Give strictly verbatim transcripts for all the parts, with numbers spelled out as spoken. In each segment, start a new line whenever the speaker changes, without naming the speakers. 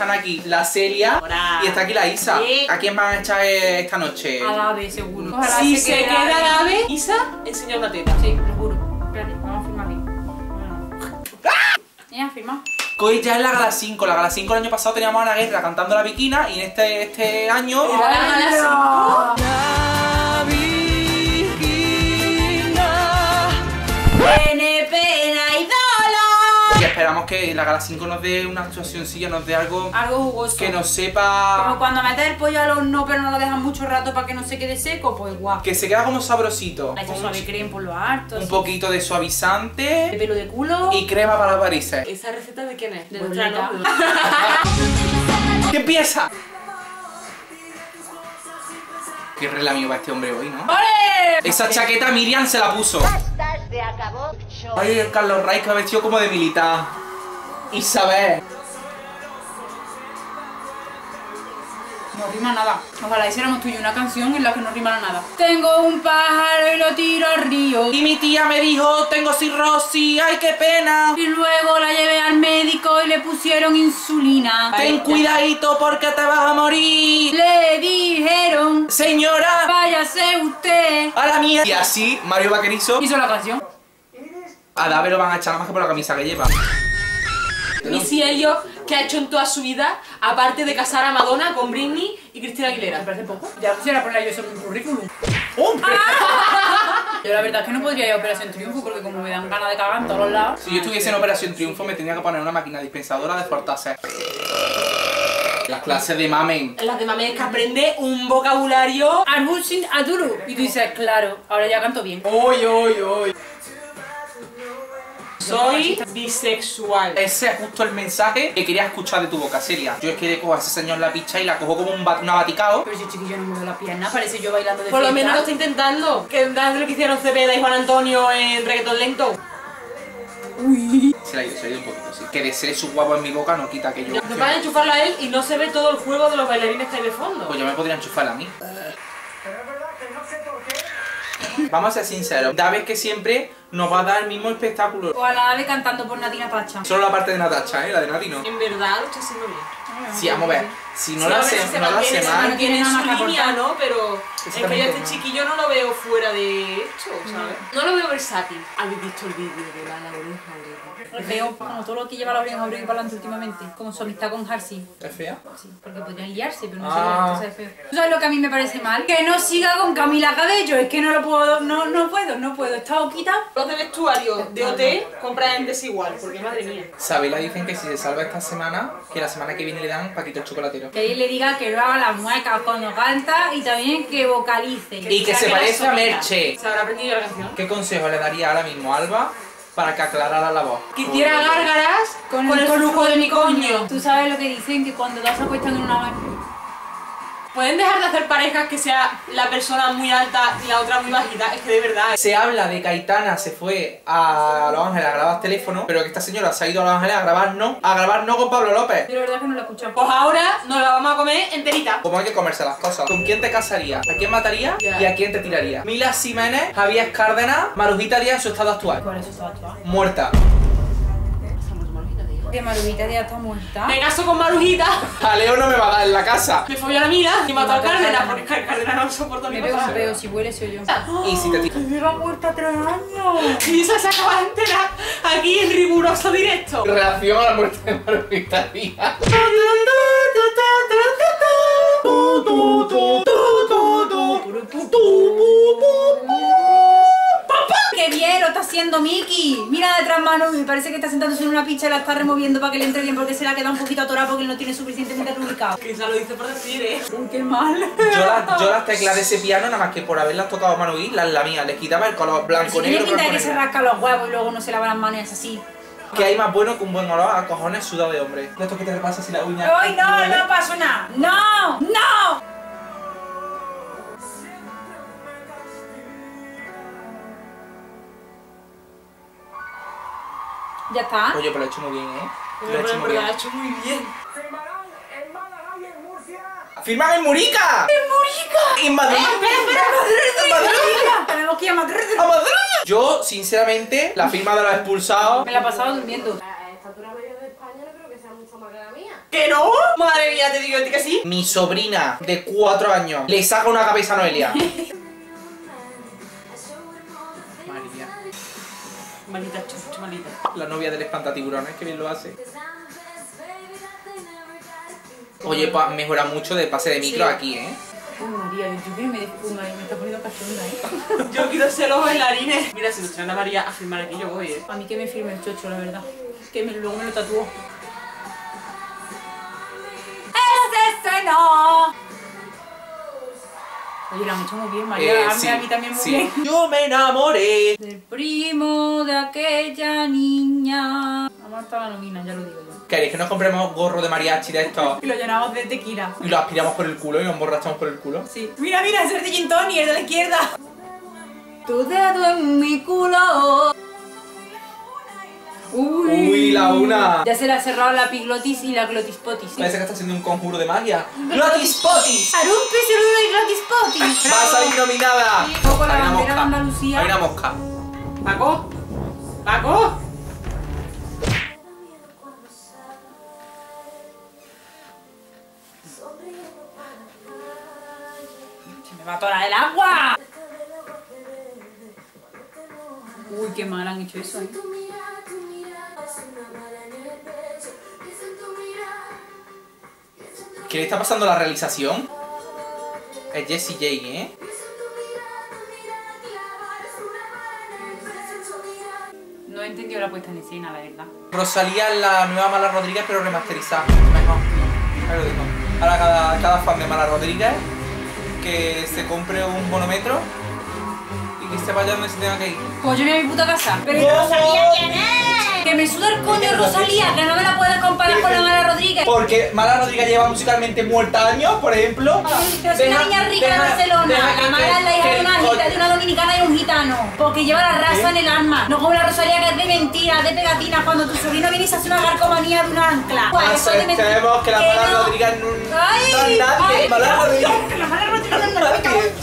están aquí la Celia
Hola.
y está aquí la Isa.
Sí.
¿A quién van a echar esta noche?
A la ave, seguro. Ojalá
Si
se
se
quede
queda
ahí.
la ave, Isa enseña una teta.
Sí, lo juro. Espérate, vamos a firmar bien. Ya, firma.
Hoy ya es la Gala cinco. La Gala cinco el año pasado teníamos a Ana Guerra cantando La Viquina y en este, este año...
Era la Gala
¡Hola!
La Viquina.
Tiene pena y dolor.
Y esperamos que la Gala cinco nos dé una actuacióncilla, nos dé algo
Algo jugoso.
que nos sepa...
Como cuando metes el pollo al horno pero no lo dejas mucho rato para que no se quede seco, pues guau.
Que se queda como sabrosito.
La hecha
Con
suave crema por lo harto.
un
así.
poquito de
De
suavizante
pelo de culo.
y crema para las varices.
¿Esa receta de quién es?
De
Vuestra,
Lolita.
¿no?
¿Qué empieza? Qué relamido va este hombre hoy, ¿no?
¡Ole!
Esa chaqueta Miriam se la puso.
Se acabó.
Ay, el Carlos Rey que ha vestido como de militar. Isabel.
No rima nada. Ojalá hiciéramos tú y yo una canción en la que no rimara nada. Tengo un pájaro y lo tiro al río.
Y mi tía me dijo, tengo cirrosis, ay qué pena.
Y luego la llevé al médico y le pusieron insulina.
Ten cuidadito porque te vas a morir.
Le dijeron,
Señora,
váyase usted.
a la mía. Y así, Mario Vaquerizo,
Hizo la canción.
a Dave lo van a echar nada más que por la camisa que lleva.
Y si ellos, ¿qué ha hecho en toda su vida? Aparte de casar a Madonna con Britney y Cristina Aguilera.
Me parece poco. Ya quisiera poner yo eso en mi currículum.
¡Hombre!
Yo la verdad es que no podría ir a Operación Triunfo porque como me dan ganas de cagar en todos los lados.
Si yo estuviese en Operación Triunfo me tenía que poner una máquina dispensadora de Fortaser. Las clases de mamen.
Las de Mamés que aprende un vocabulario.
Arbulsin Aduru. Y tú dices, claro, ahora ya canto bien.
Hoy, hoy, hoy. Soy bisexual.
Ese es justo el mensaje que quería escuchar de tu boca, Celia. Yo es que le cojo a ese señor la picha y la cojo como un bat una baticao.
Pero si chiquillo no mueve la pierna, parece yo bailando de
Por lo
fiesta.
menos lo está intentando. Que es lo que hicieron Cepeda y Juan Antonio en Reggaeton Lento.
Uy.
Se le ha ido, se le ha ido un poquito, sí. Que de ser su guapo en mi boca no quita que yo...
Lo que pasa es enchufarlo a él y no se ve todo el juego de los bailarines que hay de fondo.
Pues yo me podría enchufar a mí. Vamos a ser sinceros, David que siempre nos va a dar el mismo espectáculo.
O a la ave cantando por Natina Pacha.
Solo la parte de Natacha, ¿eh? La de Nati no.
En verdad lo está haciendo bien.
Sí, vamos a ver. Si no
Sí,
la
a ver
hace
si se
no la
mantiene,
hace
se
mal.
no tiene
mantiene
nada
su
más que
línea,
aportar.
¿no? Pero es que yo a
Exactamente,
este
¿no?
chiquillo no lo veo fuera de esto, ¿sabes? No lo veo versátil. ¿Habéis visto el vídeo de la Lauren Howley?
Es feo, como todo lo que lleva la Lauren Howley para adelante últimamente. Como su amistad con Halsey.
¿Es fea?
Sí, porque podrían liarse, pero no
Ah.
se lían, entonces es feo. ¿Tú sabes lo que a mí me parece mal? Que no siga con Camila Cabello, es que no lo puedo, no, no puedo, no puedo. Está oquita.
Los de vestuario de O T compran en Desigual, porque madre mía.
Sabela dicen que si se salva esta semana, que la semana que viene le dan Paquito el chocolatero.
Que ella le diga que no haga las muecas cuando canta y también que vocalice.
Y que se
saque la
parezca a
sopita.
Merche.
¿Se habrá aprendido la canción?
¿Qué consejo le daría ahora mismo a Alba para que aclarara la voz?
Quisiera gárgaras
Con
con,
el
el flujo de mi coño.
Tú sabes lo que dicen, que cuando dos se acuestan en una...
¿Pueden dejar de hacer parejas que sea la persona muy alta y la otra muy bajita? Es que de verdad.
Se habla de que Aitana se fue a Los Ángeles a grabar teléfono, pero que esta señora se ha ido a Los Ángeles a grabar no, a grabar no con Pablo López.
Yo la verdad es que no la escucho.
Pues ahora nos la vamos a comer enterita.
Como hay que comerse las cosas. ¿Con quién te casarías? ¿A quién matarías?
Ya.
¿Y a quién te tirarías? Mila Jiménez, Javier Cárdenas, Marujita Díaz en su estado actual.
Por eso estaba actuada.
Muerta.
Que Marujita ya está muerta.
Me caso con Marujita.
A Leo no me va a dar en la casa.
Me folló a la Mira y mató a
mató a
Cárdenas
Cárdenas.
porque Cárdenas no soporta mi
Me pego un
cosa.
peo, si huele soy yo.
Y si te tiras.
Lleva muerta tres años.
Y esa se acaba de enterar aquí en riguroso directo.
Reacción a la muerte de Marujita Díaz.
¡Qué bien! Lo está haciendo Miki. Mira detrás Manu y parece que está sentándose en una picha y la está removiendo para que le entre bien porque se la queda un poquito atorada porque él no tiene suficientemente lubricado.
Quizá lo dice por decir, ¿eh?
Uy, qué mal.
Yo, la- yo las teclas de ese piano, nada más que por haberlas tocado Manu y las la mía, les quitaba el color blanco,
Tiene
negro,
pinta de
blanco,
que se
negro.
rasca los huevos y luego no se lava las manos y es así.
Que hay más bueno que un buen olor a cojones sudado de hombre. ¿Esto que te pasa si la uña?
¡Ay, no! ¡No pasó nada! ¡No! ¡No! Ya está.
Oye, pero lo he hecho muy bien, ¿eh? Lo he
Pero
hecho
en
muy
verdad
bien.
ha hecho muy bien.
¡Firman en Murica! ¡En Murica! ¡En Madrid!
¡Espera, espera!
¡En Madrid!
Tenemos que ir a Madrid.
¡A Madrid! Yo, sinceramente, la firma de los expulsados...
Me la he pasado durmiendo.
A esta altura medio de España no creo que sea muy gusta más que la mía.
¿Que no? Madre mía, te digo que sí.
Mi sobrina de cuatro años le saca una cabeza a Noelia. María.
Maldita chucha, maldita.
La novia del espantatiburones, que bien lo hace. Oye, pa, mejora mucho de pase de micro
Sí.
aquí, ¿eh?
Uy, María, yo quiero me desfuma y me está poniendo cachonda, ¿eh?
Yo quiero ser los bailarines. Mira, si nos traen a María a firmar aquí, yo voy, ¿eh?
A mí que me firme el chocho, la verdad. Que me, luego me lo tatúo. ¡Ese no! Oye, la han hecho muy bien, María.
Eh,
a, mí,
sí,
a mí también muy
sí.
bien.
Yo me enamoré.
Del primo de aquella niña. Vamos hasta la nómina, ya lo digo yo.
¿Queréis que nos compremos gorro de mariachi de estos?
Y lo llenamos de tequila.
Y lo aspiramos por el culo y lo emborrachamos por el culo.
Sí. Mira, mira, ese es de Gin Tonic, el de la izquierda. Tu dedo en mi culo. Uy.
Uy, la una.
Ya se le ha cerrado la epiglotis y la glotispotis.
Parece que está haciendo un conjuro de magia. ¡Glotispotis!
Arumpi, cerulo y glotispotis.
¡Va a salir nominada!
Sí, con la
Hay una
bandera de
mosca.
Andalucía.
Hay una mosca.
¡Paco! ¡Paco!
Se me va a atorar el agua. Uy, qué mal han hecho eso, ¿eh?
¿Qué le está pasando a la realización? Es Jessie J, ¿eh?
No he entendido la puesta en escena, la verdad.
Rosalía es la nueva Mala Rodríguez, pero remasterizada. Mejor. Ahí lo digo. Ahora cada, cada fan de Mala Rodríguez que se compre un bonometro y que se vaya donde se tenga que ir.
Pues yo voy a mi puta casa. Pero ¿y
¡No!
Rosalía quién es? Que me suda el coño Rosalía, que no me la puedes comparar con la Mala Rodríguez.
Porque Mala Rodríguez lleva musicalmente muerta años, por ejemplo.
Pero soy una
Deja-
niña rica de
deja-
Barcelona.
deja que-
La Mala es la hija
que-
de una,
que-
gita- de una dominicana y un gitano. Porque lleva la raza
¿Eh?
en el alma. No como la Rosalía, que es de mentiras, de pegatinas. Cuando tu sobrino viene y se hace una garcomanía de un ancla. Pues eso de mentira.
Aceptemos que la Mala
no.
Rodríguez no, no
Ay,
es nadie.
ay,
Mala
Dios,
Rodríguez.
que la Mala Rodríguez no es
Nadie.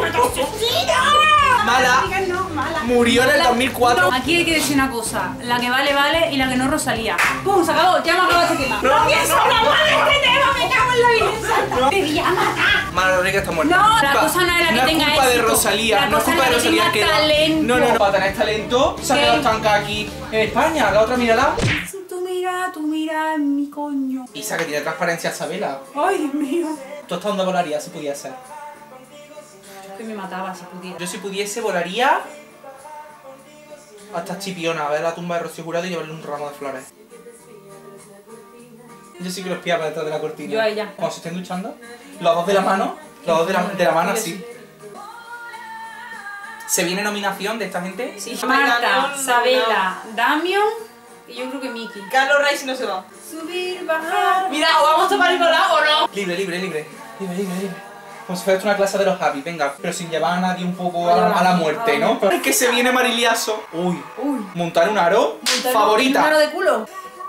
Mala
no, mala.
murió en el dos mil cuatro.
Aquí hay que decir una cosa, la que vale vale y la que no Rosalía. ¡Pum! Se acabó, ya hemos acabado este tema.
No.
¡No pienso hablar más de este tema! ¡Me cago en la Virgen Santa! ¡Te voy a matar!
Mala Rodríguez está muerta.
No, la
Va,
cosa no es la que
no
tenga
es culpa de
éxito.
Rosalía,
La
no es
cosa
culpa de
es la que
Rosalía
tenga
que
talento.
no, no, no, para tener talento se ha
¿Qué?
quedado estanca aquí en España. La otra mírala.
Tú mira, tú mira en mi coño.
Isa, que tiene transparencia Isabela.
Ay, Dios mío.
¿Tú hasta dónde volarías si pudiese?
Que me mataba si pudiera.
Yo si pudiese volaría hasta Chipiona, a ver la tumba de Rocío Jurado y llevarle un ramo de flores. Yo sí que los pillaba detrás de la cortina.
Yo a ella.
Cuando se estén duchando, los dos de la mano, los dos de la, de la mano así. ¿Se viene nominación de esta gente?
Sí,
Marta,
Marta, Sabela, Damian y yo creo que Miki.
Carlos Rice no se va.
Subir, bajar.
Mira, o vamos a tomar Nicolás o no.
Libre, libre, libre. Libre, libre, libre. Como si fuera esto una clase de los happy, venga, pero sin llevar a nadie un poco a la, a la muerte, ¿no? Es que se viene Mariliaso. Uy,
Uy.
montar un aro.
¿Un
Favorita.
aro de culo?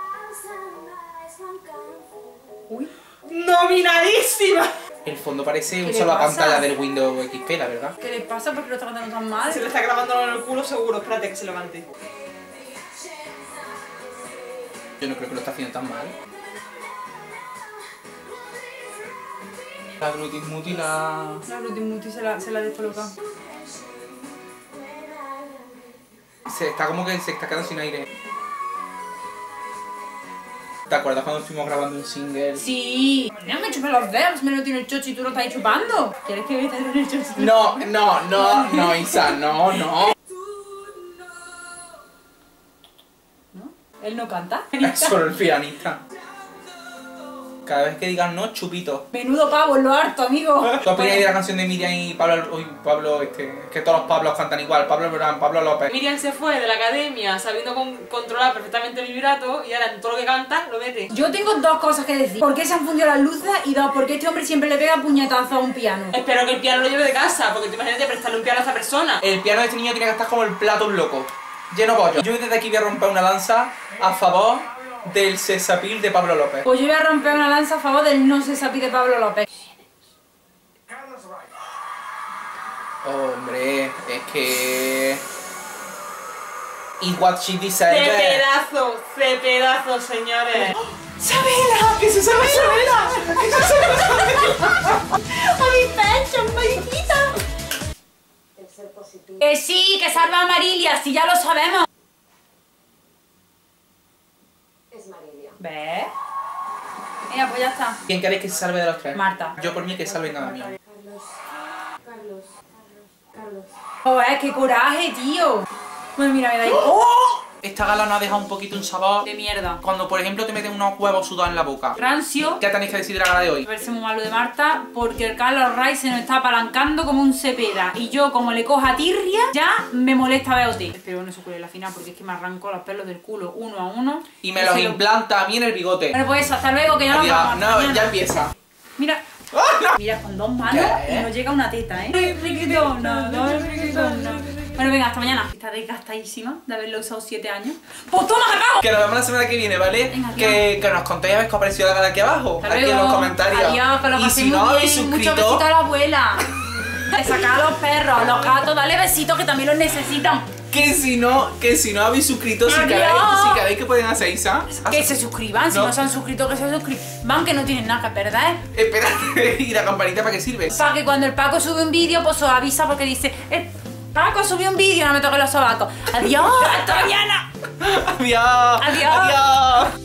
Uy.
¡Nominadísima!
El fondo parece
¿Qué
un
le
solo
pasa?
pantalla del Windows X P, la verdad.
¿Qué le pasa? ¿Por qué lo está cantando tan mal?
Se le está grabando en el culo seguro. Espérate que se levante.
Yo no creo que lo está haciendo tan mal. La Glutismuti la...
La Glutimuti se la, se la ha descolocado.
Se está como que se está quedando sin aire. ¿Te acuerdas cuando estuvimos grabando un single?
Sí. No me chupé los dedos, me lo tiene el chocho y tú lo estás chupando. ¿Quieres que me te en el chocho?
No, no, no, no, Isa, no, no.
¿No? ¿Él no canta?
Es solo el pianista. Cada vez que digan no, chupito.
Menudo pavo, en lo harto, amigo.
¿Qué opináis de la canción de Miriam y Pablo? Uy, Pablo, este... Es que todos los Pablos cantan igual. Pablo Verán, Pablo López.
Miriam se fue de la academia sabiendo con- controlar perfectamente el vibrato y ahora en todo lo que canta lo mete.
Yo tengo dos cosas que decir. ¿Por qué se han fundido las luces? Y dos, ¿por qué este hombre siempre le pega puñetazos a un piano?
Espero que el piano lo lleve de casa, porque tú imagínate prestarle un piano a esa persona.
El piano de este niño tiene que estar como el plato un loco. Lleno bollo. Yo desde aquí voy a romper una lanza a favor del sesapil de Pablo López.
Pues yo voy a romper una lanza a favor del no se sapi de Pablo López.
Hombre, es que... Y what she
¡Qué
deserves.
pedazo! ¡Qué pedazo, señores!
¡Sabela! ¡Que se sabe Sabela! ¡Que se sabe Sabela!
¡A mi pecho, mariquita!
El ser positivo.
Que sí, que salva a Marilia, si ya lo sabemos.
Es Marilia.
¿Ves? Mira, pues ya está.
¿Quién queréis que se salve de los tres?
Marta.
Yo por mí que salven a Damián.
Carlos. Carlos. Carlos.
Joder, qué coraje, tío. Bueno, mira, me da igual. ¡Oh!
Esta gala nos ha dejado un poquito un sabor.
De mierda.
Cuando, por ejemplo, te meten unos huevos sudados en la boca.
Rancio.
¿Qué tenéis que decir de la gala de hoy?
Me parece muy malo de Marta porque el Carlos Ray se nos está apalancando como un cepeda y yo como le coja tirria ya me molesta ver O T. Espero no se cuele la final porque es que me arrancó los pelos del culo uno a uno.
Y me los
se lo-
implanta a mí en el bigote.
Bueno, pues eso, hasta luego que ya nos
Adiós.
vamos.
No,
Mañana.
ya empieza.
Mira.
¡Ah, no!
Mira, con dos manos
¿Qué?
y nos llega una teta, ¿eh? Ay, riquitona, ay, riquitona. Bueno, venga, hasta mañana. Está desgastadísima de haberlo usado siete años. ¡Pues toma, cacao!
Que nos vemos la semana que viene, ¿vale?
Venga, adiós.
que, que nos contéis a ver qué os ha parecido la gala aquí abajo.
Hasta
aquí
luego.
en los comentarios.
Adiós, que lo
y
paséis
si
muy
no
bien.
habéis
Muchos
suscrito,
besitos a la abuela. De sacar a los perros, los gatos, dale besitos que también los necesitan.
que si no, que si no habéis suscrito, si
Adiós.
queréis, si queréis que pueden hacer Isa.
Que se suscriban, si
No.
no se han suscrito, que se suscriban, que no tienen nada que perder.
Espérate, ¿y la campanita para qué sirve?
Para que cuando el Paco sube un vídeo, pues os avisa porque dice, el Paco subió un vídeo, no me toques los sobacos. Adiós, hasta mañana.
Adiós.
Adiós.
Adiós.